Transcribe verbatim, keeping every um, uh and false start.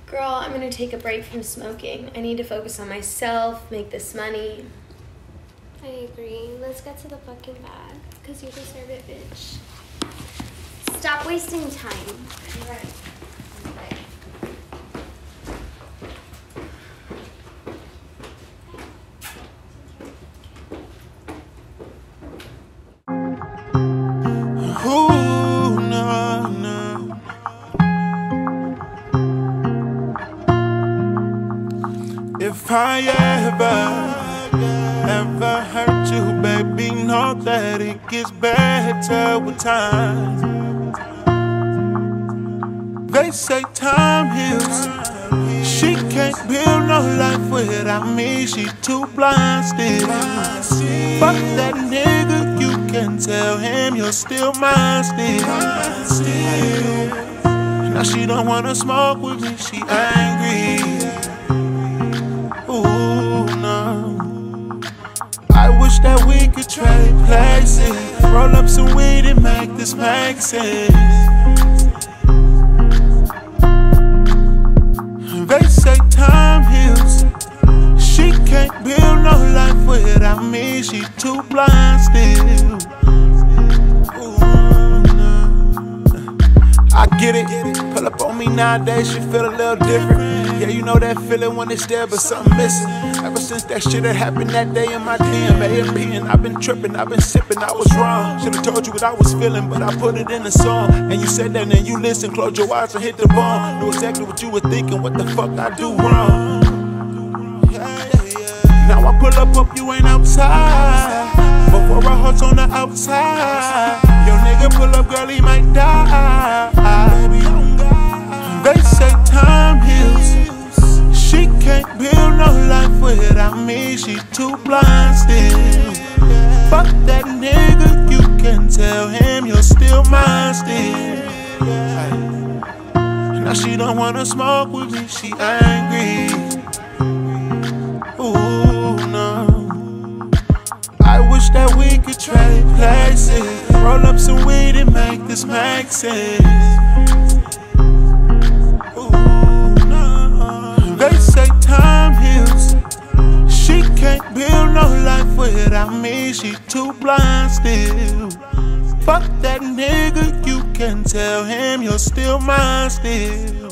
Girl, I'm gonna take a break from smoking. I need to focus on myself, make this money. I agree. Let's get to the fucking bag, because you deserve it, bitch. Stop wasting time. Right. Ooh, no, no. If I ever, ever hurt you, baby, know that it gets better with time. They say time heals. She can't build no life without me. She too blind still. Fuck that nigga, you can tell him you're still mine still. Now she don't wanna smoke with me, she angry. Ooh, no. I wish that we could trade places. Roll up some weed and make this make sense. They say time heals. She can't build no life without me. She too blind still. Ooh, no. I get it. Pull up on me nowadays, she feel a little different. Yeah, you know that feeling when it's there, but something missing. Ever since that shit that happened that day in my D M, A M P, and I've been tripping, I've been sipping, I was wrong. Should've told you what I was feeling, but I put it in a song. And you said that, and you listen, close your eyes and hit the bone. Knew exactly what you were thinking, what the fuck I do wrong. Now I pull up, hope you ain't outside. Before I heart's on the outside. Your nigga pull up, girl, he might die. They say time heals. She can't build no life without me. She too blind still. Fuck that nigga, you can tell him you're still mine still. Now she don't wanna smoke with me, she angry. Ooh, no. I wish that we could trade places. Roll up some weed and make this make sense. They say time heals. She can't build no life without me. She too blind still. Fuck that nigga, you can tell him you're still mine still.